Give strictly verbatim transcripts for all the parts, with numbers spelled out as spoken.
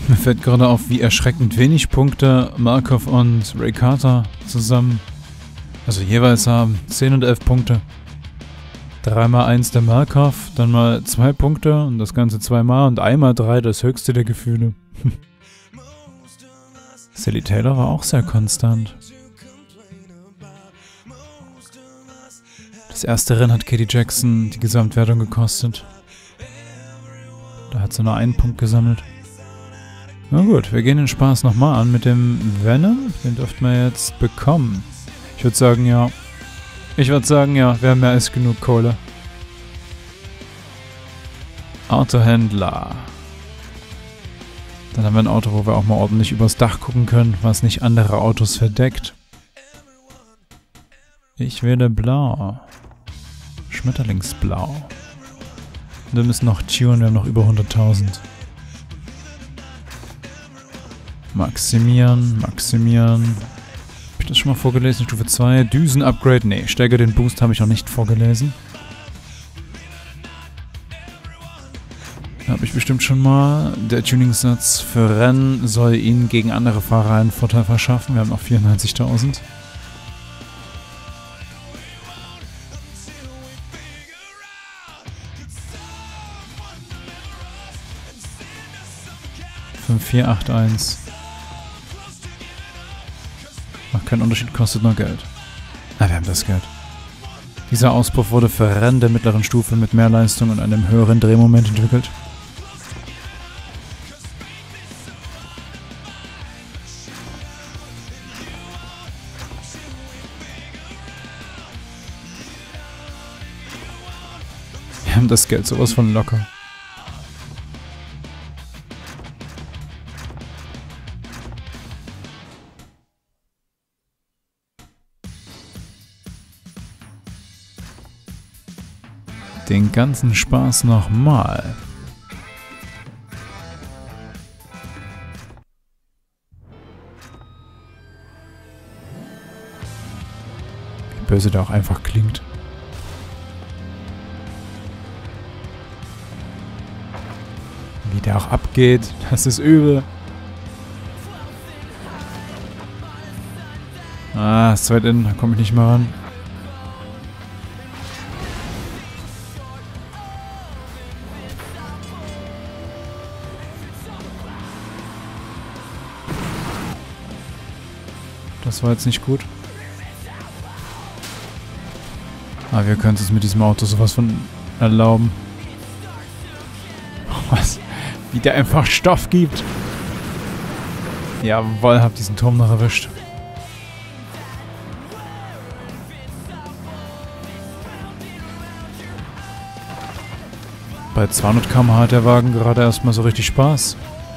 Mir fällt gerade auf, wie erschreckend wenig Punkte Markov und Ray Carter zusammen, also jeweils haben. zehn und elf Punkte. Dreimal eins der Markov, dann mal zwei Punkte und das Ganze zweimal und einmal drei, das höchste der Gefühle. Sally Taylor war auch sehr konstant. Das erste Rennen hat Katie Jackson die Gesamtwertung gekostet. Da hat sie nur einen Punkt gesammelt. Na gut, wir gehen den Spaß nochmal an mit dem Venom. Den dürften wir jetzt bekommen. Ich würde sagen, ja. Ich würde sagen, ja, wir haben mehr als genug Kohle. Autohändler. Dann haben wir ein Auto, wo wir auch mal ordentlich übers Dach gucken können, was nicht andere Autos verdeckt. Ich wähle blau. Schmetterlingsblau. Und wir müssen noch tunen, wir haben noch über hunderttausend. Maximieren, maximieren. Hab ich das schon mal vorgelesen? Stufe zwei. Düsen-Upgrade. Nee, stärke den Boost habe ich noch nicht vorgelesen. Habe ich bestimmt schon mal. Der Tuningsatz für Rennen soll Ihnen gegen andere Fahrer einen Vorteil verschaffen. Wir haben noch vierundneunzigtausend. fünf vier acht eins. Macht keinen Unterschied, kostet nur Geld. Na, wir haben das Geld. Dieser Auspuff wurde für Rennen der mittleren Stufe mit mehr Leistung und einem höheren Drehmoment entwickelt. Wir haben das Geld sowas von locker. Den ganzen Spaß nochmal. Wie böse der auch einfach klingt. Wie der auch abgeht, das ist übel. Ah, ist weit in, da komme ich nicht mehr ran. Das war jetzt nicht gut. Aber wir können es mit diesem Auto sowas von erlauben. Was? Wie der einfach Stoff gibt. Jawohl, hab diesen Turm noch erwischt. Bei zweihundert Kilometer pro Stunde hat der Wagen gerade erstmal so richtig Spaß.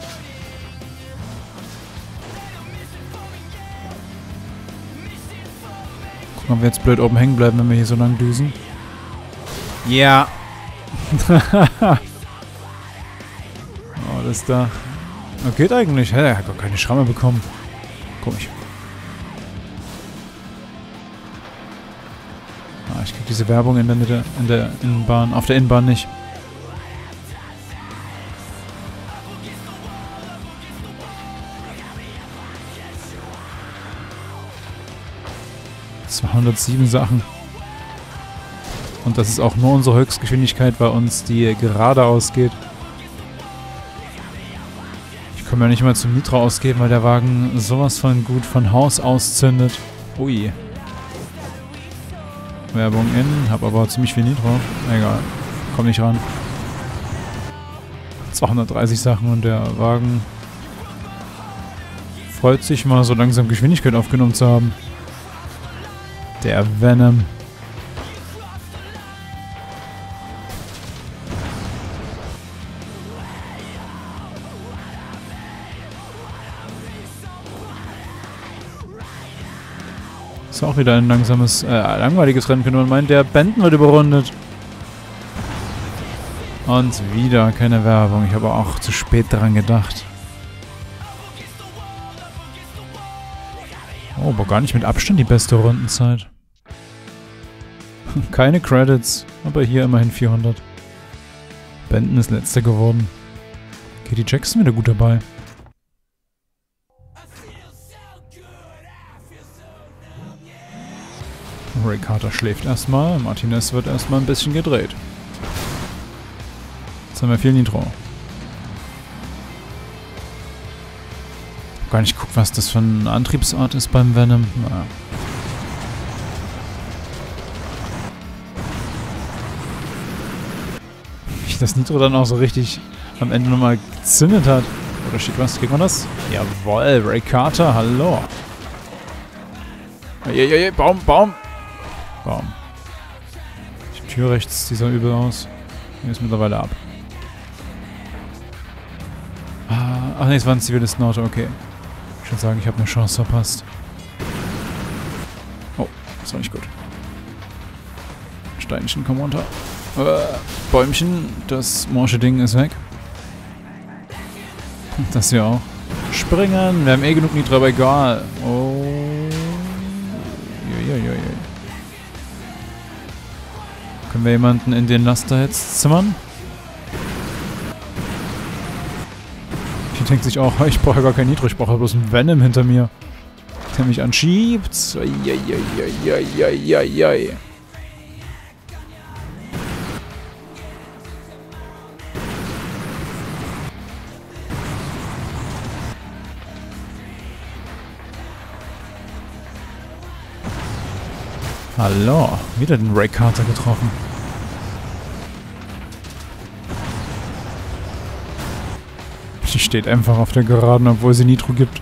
Gucken, ob wir jetzt blöd oben hängen bleiben, wenn wir hier so lang düsen. Ja. Oh, das da. Oh, geht eigentlich. Hä, er hat gar keine Schramme bekommen. Komisch. Ah, ich krieg diese Werbung in der Mitte, in der Innenbahn, auf der Innenbahn nicht. zweihundertsieben Sachen. Und das ist auch nur unsere Höchstgeschwindigkeit, bei uns die geradeaus geht. Ich komme ja nicht mal zum Nitro ausgeben, weil der Wagen sowas von gut von Haus aus zündet. Ui. Werbung in, hab aber ziemlich viel Nitro. Egal, komm nicht ran. zweihundertdreißig Sachen und der Wagen freut sich mal so langsam Geschwindigkeit aufgenommen zu haben. Der Venom. Ist auch wieder ein langsames, äh, langweiliges Rennen, könnte man meinen. Der Benton wird überrundet. Und wieder keine Werbung. Ich habe auch zu spät daran gedacht. Oh, aber gar nicht mit Abstand die beste Rundenzeit. Keine Credits, aber hier immerhin vierhundert. Benton ist letzter geworden. Katie Jackson wieder gut dabei. Ray Carter schläft erstmal. Martinez wird erstmal ein bisschen gedreht. Jetzt haben wir viel Nitro. Gar nicht geguckt, was das für ein Antriebsart ist beim Venom. Naja. Wie das Nitro dann auch so richtig am Ende nochmal gezündet hat. Oder steht was? Kriegt man das? Jawohl, Ray Carter, hallo. Ejejej, Baum, Baum. Baum. Die Tür rechts, die sah übel aus. Die ist mittlerweile ab. Ah, ach ne, es war ein Zivilisten-Auto, okay. Ich würde sagen, ich habe eine Chance verpasst. Oh, das war nicht gut. Steinchen, komm runter. Äh, Bäumchen, das morsche Ding ist weg. Das hier auch. Springen, wir haben eh genug Nitro, aber egal. Oh. Uiuiui. Können wir jemanden in den Laster jetzt zimmern? Die denkt sich auch, ich brauche gar kein Nitro, ich brauche bloß einen Venom hinter mir, der mich anschiebt. Uiuiuiuiui. Hallo, wieder den Ray Carter getroffen. Die steht einfach auf der Geraden, obwohl sie Nitro gibt.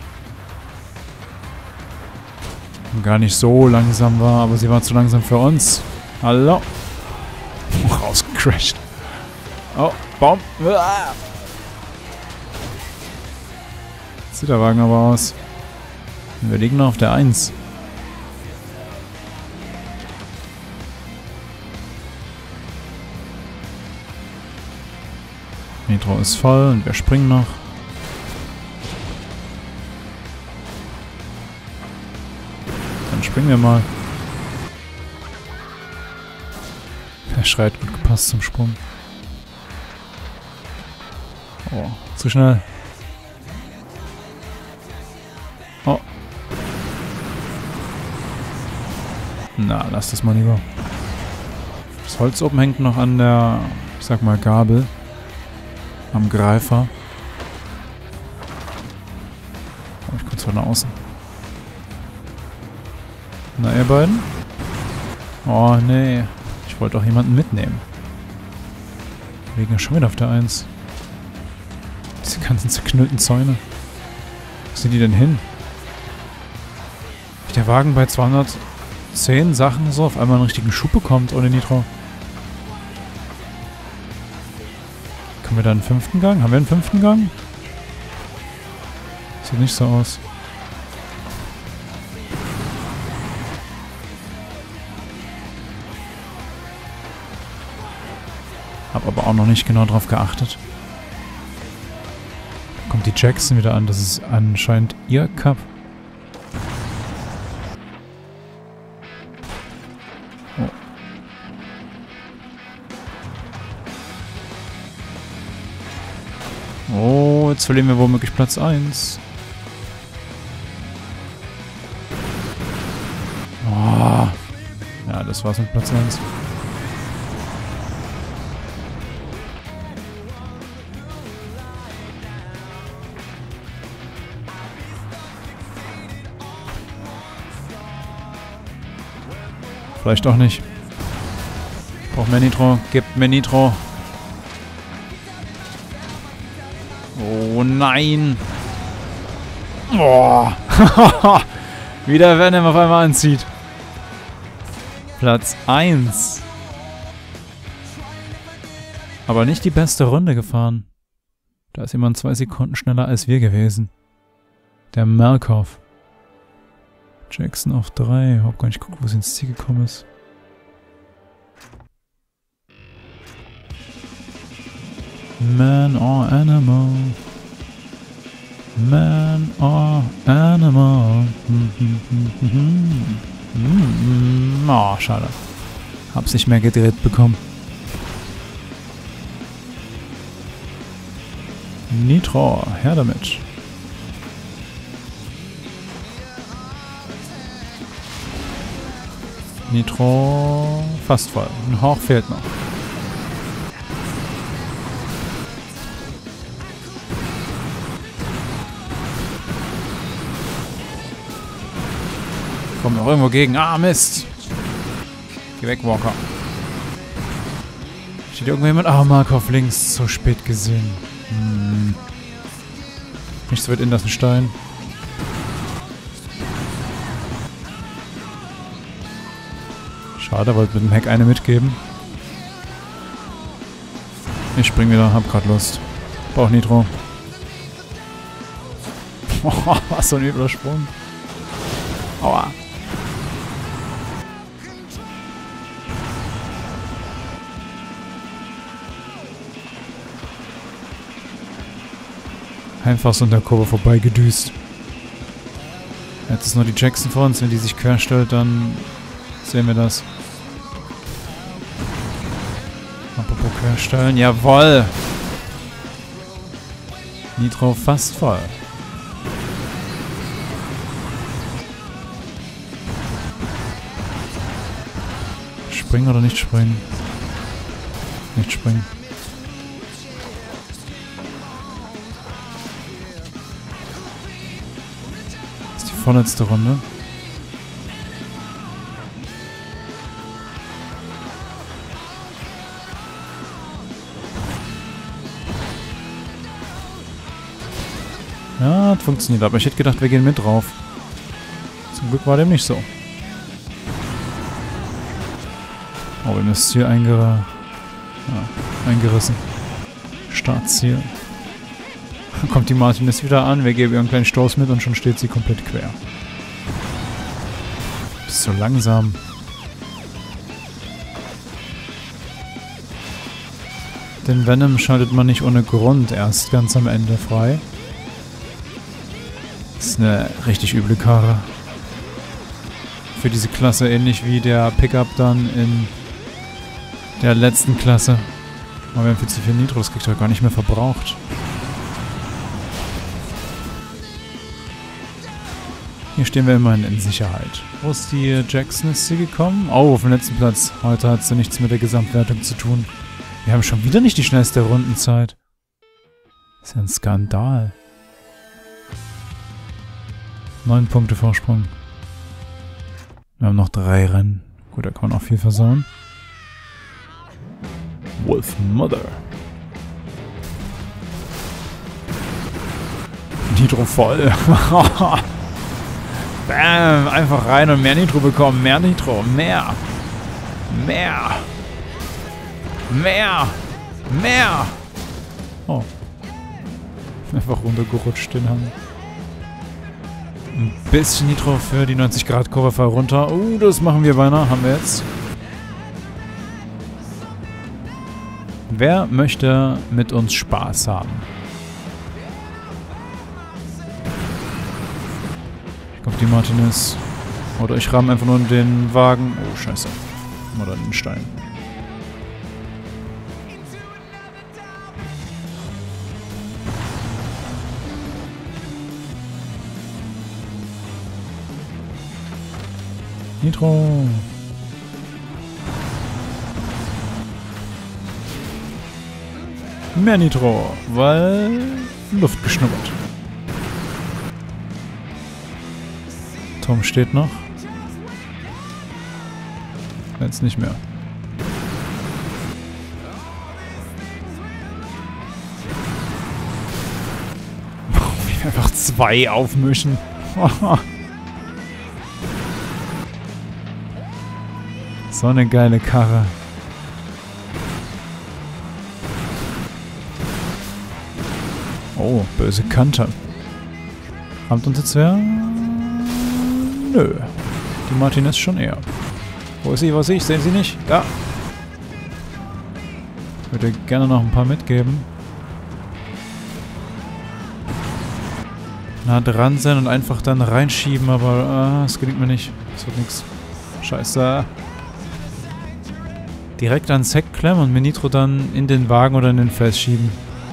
Und gar nicht so langsam war, aber sie war zu langsam für uns. Hallo. Rausgecrashed. Oh, Baum. Sieht der Wagen aber aus. Wir liegen noch auf der eins. Nitro ist voll und wir springen noch. Dann springen wir mal. Er schreit, gut gepasst zum Sprung. Oh, zu schnell. Oh. Na, lass das mal lieber. Das Holz oben hängt noch an der, ich sag mal, Gabel. Am Greifer. Komm ich kurz von außen. Na, ihr beiden? Oh, nee. Ich wollte doch jemanden mitnehmen. Wir liegen ja schon wieder auf der eins. Diese ganzen zerknüllten Zäune. Wo sind die denn hin? Wie der Wagen bei zweihundertzehn Sachen so auf einmal einen richtigen Schub bekommt ohne Nitro. Haben wir da einen fünften Gang? Haben wir einen fünften Gang? Sieht nicht so aus. Hab aber auch noch nicht genau drauf geachtet. Da kommt die Jackson wieder an. Das ist anscheinend ihr Cup. Oh, jetzt verlieren wir womöglich Platz eins. Oh. Ja, das war's mit Platz eins. Vielleicht auch nicht. Braucht mehr Nitro. Gebt mehr Nitro. Oh nein! Oh. Wie der Venom auf einmal anzieht. Platz eins. Aber nicht die beste Runde gefahren. Da ist jemand zwei Sekunden schneller als wir gewesen. Der Malkoff. Jackson auf drei. Hab gar nicht geguckt, wo sie ins Ziel gekommen ist. Man or animal. Man or animal. Oh, schade. Hab's nicht mehr gedreht bekommen. Nitro, her damit. Nitro fast voll. Ein Hauch fehlt noch. Kommt noch irgendwo gegen. Ah, Mist. Geh weg, Walker. Steht irgendjemand? Ah, Markov links. So spät gesehen. Hm. Nicht so weit in das Stein. Schade, wollte mit dem Heck eine mitgeben. Ich spring wieder, hab grad Lust. Brauch Nitro. Was so ein übler Sprung. Aua. Einfach so an der Kurve vorbei gedüst. Jetzt ist nur die Jackson vor uns. Wenn die sich quer stellt, dann sehen wir das. Apropos querstellen. Jawoll! Nitro fast voll. Springen oder nicht springen? Nicht springen. Das ist die vorletzte Runde. Ja, das funktioniert, aber ich hätte gedacht, wir gehen mit drauf. Zum Glück war dem nicht so. Oh, wir haben das Ziel einger ja, eingerissen. Startziel. Dann kommt die Martinez wieder an, wir geben ihr einen kleinen Stoß mit und schon steht sie komplett quer. Ist so langsam. Den Venom schaltet man nicht ohne Grund erst ganz am Ende frei. Das ist eine richtig üble Karre. Für diese Klasse ähnlich wie der Pickup dann in der letzten Klasse. Aber wir haben viel zu viel Nitro, das kriegt er gar nicht mehr verbraucht. Hier stehen wir immerhin in Sicherheit. Wo ist die Jackson? Ist sie gekommen? Oh, auf den letzten Platz. Heute hat sie nichts mit der Gesamtwertung zu tun. Wir haben schon wieder nicht die schnellste Rundenzeit. Das ist ja ein Skandal. Neun Punkte Vorsprung. Wir haben noch drei Rennen. Gut, da kann man auch viel versauen. Wolf Mother. Nitro voll. Bam, einfach rein und mehr Nitro bekommen. Mehr Nitro. Mehr. Mehr. Mehr. Mehr. Oh. Einfach runtergerutscht den Hang. Ein bisschen Nitro für die neunzig Grad Kurve fall runter. Uh, das machen wir beinahe. Haben wir jetzt. Wer möchte mit uns Spaß haben? Ich glaube, die Martinez. Oder ich ramme einfach nur in den Wagen. Oh, scheiße. Oder in den Stein. Nitro. Mehr Nitro, weil Luft geschnuppert. Tom steht noch. Jetzt nicht mehr. Wie einfach zwei aufmischen. So eine geile Karre. Oh, böse Kante. Rammt uns jetzt wer? Nö. Die Martinez schon eher. Wo ist sie? Wo ist sie? Ich sehe sie nicht. Da. Ich würde gerne noch ein paar mitgeben. Nah dran sein und einfach dann reinschieben, aber es äh, gelingt mir nicht. Das wird nichts. Scheiße. Direkt ans Heck klemmen und mir Nitro dann in den Wagen oder in den Fels schieben.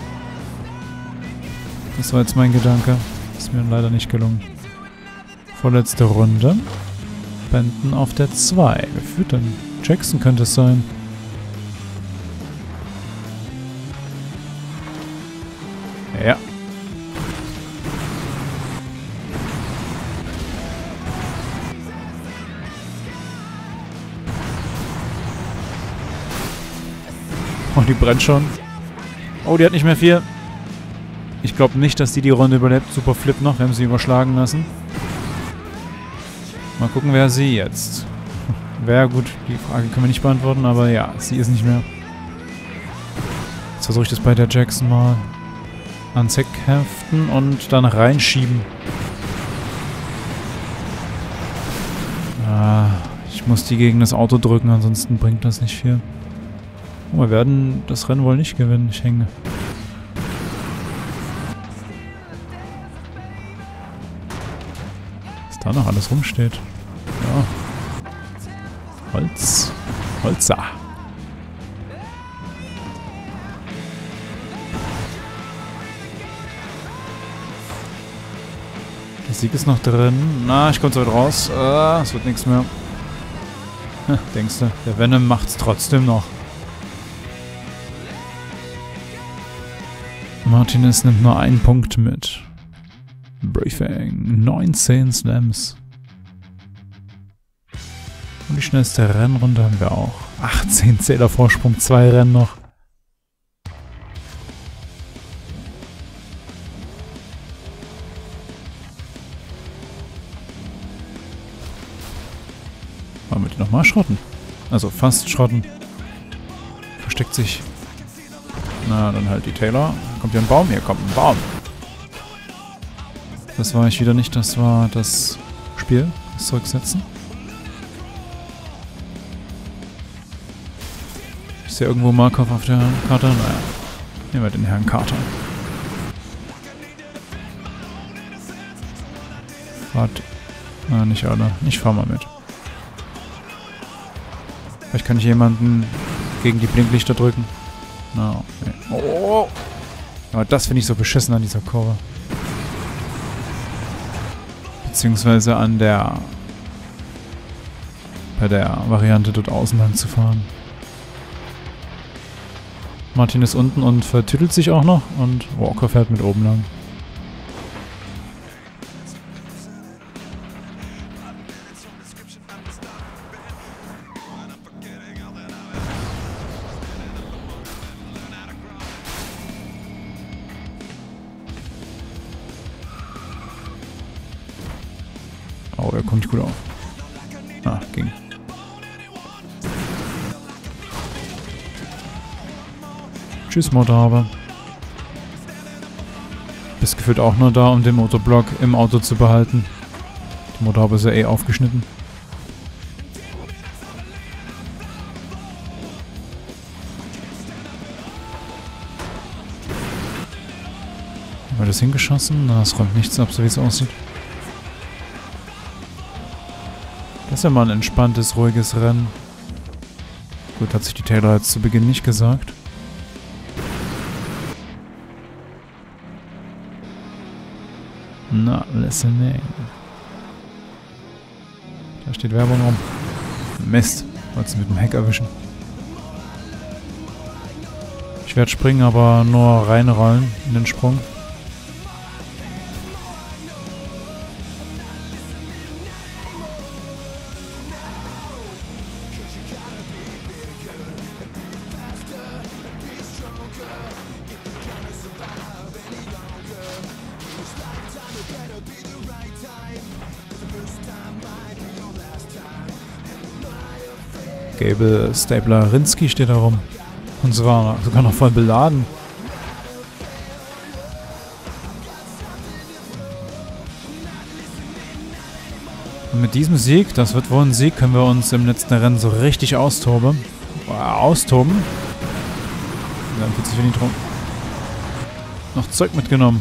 Das war jetzt mein Gedanke. Ist mir leider nicht gelungen. Vorletzte Runde. Benton auf der zwei. Wer führt denn? Jackson könnte es sein. Ja. Oh, die brennt schon. Oh, die hat nicht mehr viel. Ich glaube nicht, dass die die Runde überlebt. Super Flip noch. Wir haben sie überschlagen lassen. Mal gucken, wer sie jetzt. Wäre gut, die Frage können wir nicht beantworten, aber ja, sie ist nicht mehr. Jetzt versuche ich das bei der Jackson mal ans Heck heften und dann reinschieben. Ah, ich muss die gegen das Auto drücken, ansonsten bringt das nicht viel. Oh, wir werden das Rennen wohl nicht gewinnen. Ich hänge. Was da noch alles rumsteht. Ja. Holz. Holzer. Der Sieg ist noch drin. Na, ich komme so weit raus. Ah, es wird nichts mehr. Hm, denkst du, der Venom macht's trotzdem noch. Martinez nimmt nur einen Punkt mit. Briefing. neunzehn Slams. Und die schnellste Rennrunde haben wir auch. achtzehn Zähler Vorsprung, zwei Rennen noch. Wollen wir die nochmal schrotten? Also fast schrotten. Versteckt sich. Na, dann halt die Taylor. Kommt hier ein Baum? Hier kommt ein Baum. Das war ich wieder nicht. Das war das Spiel. Das Zurücksetzen. Ich sehe irgendwo Markov auf der Karte. Naja. Nehmen wir den Herrn Carter. Fahrt. Na, nicht alle. Ich fahr mal mit. Vielleicht kann ich jemanden gegen die Blinklichter drücken. No, okay. Oh! Aber das finde ich so beschissen an dieser Kurve. Beziehungsweise an der... bei der Variante dort außen lang zu fahren. Martin ist unten und vertüdelt sich auch noch und Walker fährt mit oben lang. Oh, er kommt gut auf. Ah, ging. Tschüss, Motorhaube. Bist gefühlt auch nur da, um den Motorblock im Auto zu behalten. Die Motorhaube ist ja eh aufgeschnitten. Haben wir das hingeschossen? Na, es räumt nichts ab, so wie es aussieht. Das ist ja mal ein entspanntes, ruhiges Rennen. Gut, hat sich die Taylor jetzt zu Beginn nicht gesagt. Na, listening. Da steht Werbung rum. Mist, wollte sie mit dem Heck erwischen. Ich werde springen, aber nur reinrollen in den Sprung. Gable Stapler Rinsky steht da rum. Und zwar sogar noch voll beladen. Und mit diesem Sieg, das wird wohl ein Sieg, können wir uns im letzten Rennen so richtig austoben. Austoben. Dann fühlt sich wenig drum. Noch Zeug mitgenommen.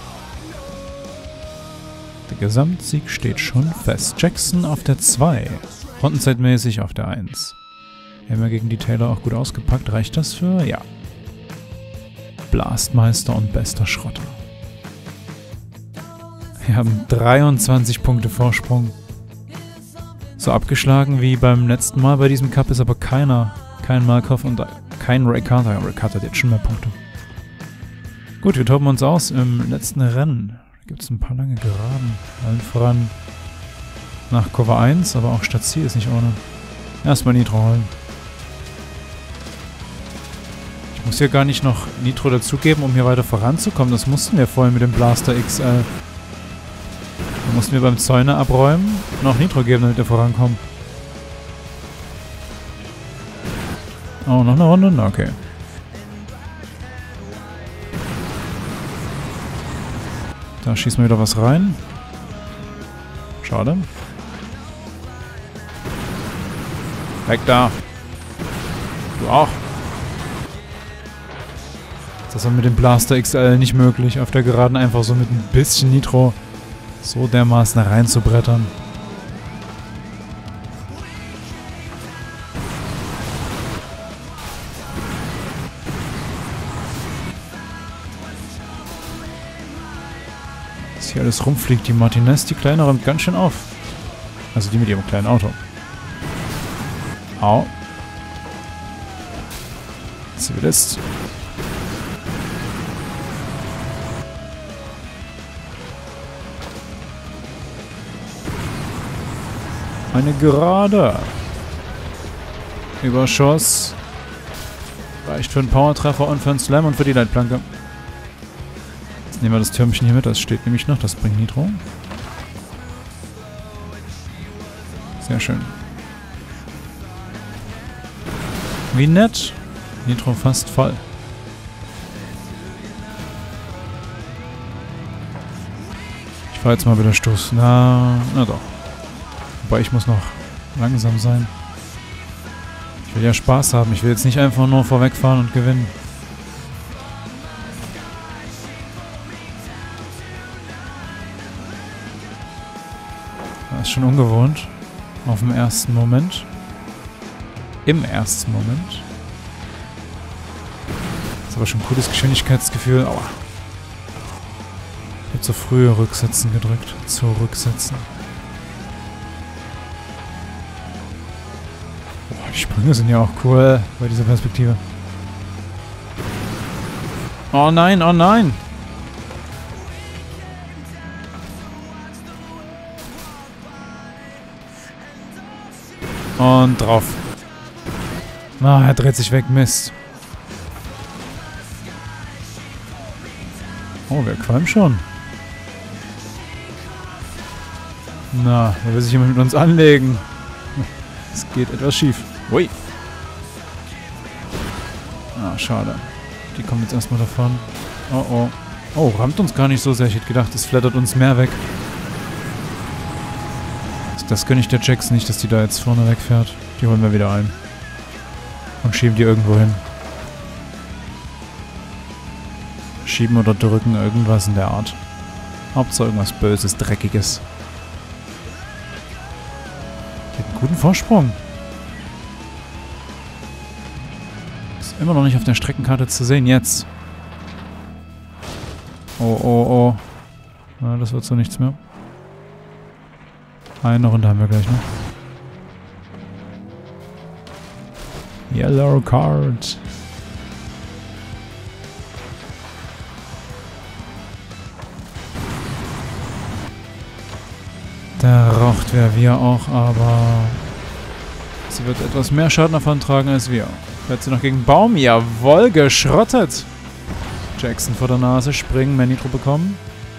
Der Gesamtsieg steht schon fest. Jackson auf der zwei. Rundenzeitmäßig auf der eins. Wir haben ja gegen die Taylor auch gut ausgepackt. Reicht das für? Ja. Blastmeister und bester Schrotter. Wir haben dreiundzwanzig Punkte Vorsprung. So abgeschlagen wie beim letzten Mal bei diesem Cup ist aber keiner. Kein Markov und kein Ray Carter. Ray Carter hat jetzt schon mehr Punkte. Gut, wir toben uns aus im letzten Rennen. Da gibt es ein paar lange Geraden. Allen voran nach Cover eins, aber auch Stadt Ziel ist nicht ohne. Erstmal Nitro holen. Ich muss hier gar nicht noch Nitro dazugeben, um hier weiter voranzukommen. Das mussten wir vorhin mit dem Blaster X L. Da mussten wir beim Zäune abräumen und auch Nitro geben, damit wir vorankommen. Oh, noch eine Runde? Okay. Da schießen wir wieder was rein. Schade. Weg da. Du auch. Das ist mit dem Blaster X L nicht möglich, auf der Geraden einfach so mit ein bisschen Nitro so dermaßen reinzubrettern. Was hier alles rumfliegt, die Martinez, die Kleine räumt ganz schön auf. Also die mit ihrem kleinen Auto. Au. Zivilist. Eine Gerade. Überschuss. Reicht für einen Powertreffer und für einen Slam und für die Leitplanke. Jetzt nehmen wir das Türmchen hier mit. Das steht nämlich noch. Das bringt Nitro. Sehr schön. Wie nett. Nitro fast voll. Ich fahre jetzt mal wieder Stoß. Na, na doch. Wobei ich muss noch langsam sein. Ich will ja Spaß haben. Ich will jetzt nicht einfach nur vorwegfahren und gewinnen. Das ist schon ungewohnt. Auf dem ersten Moment. Im ersten Moment. Das ist aber schon ein cooles Geschwindigkeitsgefühl. Aua. Ich habe zu früh Rücksetzen gedrückt. Zurücksetzen. Die Sprünge sind ja auch cool bei dieser Perspektive. Oh nein, oh nein! Und drauf. Ah, er dreht sich weg, Mist. Oh, wir qualmen schon. Na, er will sich jemand mit uns anlegen. Es geht etwas schief. Ui. Ah, schade. Die kommen jetzt erstmal davon. Oh, oh. Oh, rammt uns gar nicht so sehr. Ich hätte gedacht, es flattert uns mehr weg. Das, das gönne ich der Jax nicht, dass die da jetzt vorne wegfährt. Die holen wir wieder ein. Und schieben die irgendwo hin. Schieben oder drücken, irgendwas in der Art. Hauptsache irgendwas Böses, Dreckiges. Die hat einen guten Vorsprung. Immer noch nicht auf der Streckenkarte zu sehen. Jetzt. Oh, oh, oh. Na, das wird so nichts mehr. Eine Runde haben wir gleich noch. Yellow Card. Da raucht wer, wir auch, aber sie wird etwas mehr Schaden davon tragen als wir. Fährt sie noch gegen Baum? Jawohl, geschrottet! Jackson vor der Nase, springen, mehr Nitro bekommen.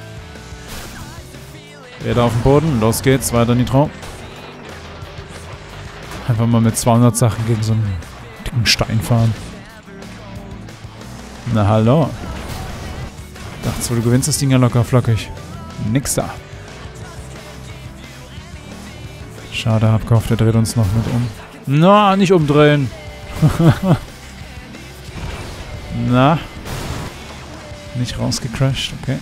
Räder auf dem Boden, los geht's, weiter Nitro. Einfach mal mit zweihundert Sachen gegen so einen dicken Stein fahren. Na hallo. Dachtest du, du gewinnst das Ding ja locker flockig. Nix da. Schade, Habkopf, der dreht uns noch mit um. Na, nicht umdrehen. Na. Nicht rausgecrashed, okay.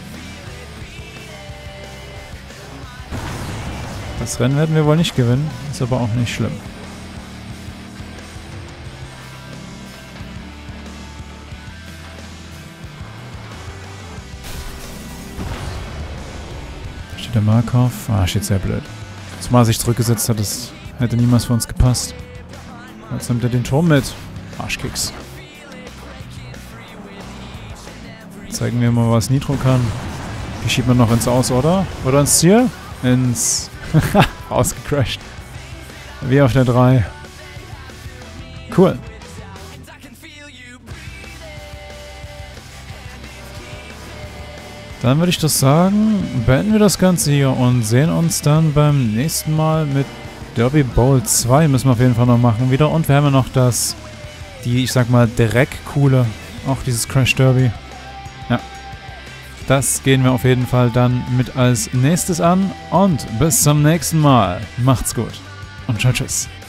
Das Rennen werden wir wohl nicht gewinnen, ist aber auch nicht schlimm. Steht der Markov? Ah, steht sehr blöd. Zumal er sich zurückgesetzt hat, das hätte niemals für uns gepasst. Jetzt nimmt er den Turm mit. Arschkicks. Zeigen wir mal, was Nitro kann. Die schiebt man noch ins Aus, oder? Oder ins Ziel? Ins... Ausgecrashed. Wie auf der drei. Cool. Dann würde ich das sagen, beenden wir das Ganze hier und sehen uns dann beim nächsten Mal mit Derby Bowl zwei. Müssen wir auf jeden Fall noch machen wieder. Und wir haben ja noch das, die, ich sag mal, Dreck-Coole, auch dieses Crash Derby. Ja. Das gehen wir auf jeden Fall dann mit als nächstes an. Und bis zum nächsten Mal. Macht's gut. Und ciao, tschüss.